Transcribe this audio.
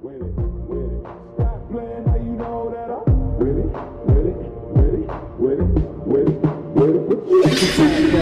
with it, with it. Stop playing, now you know that I'm with it, with it, with it, with it, with it, with it, with it.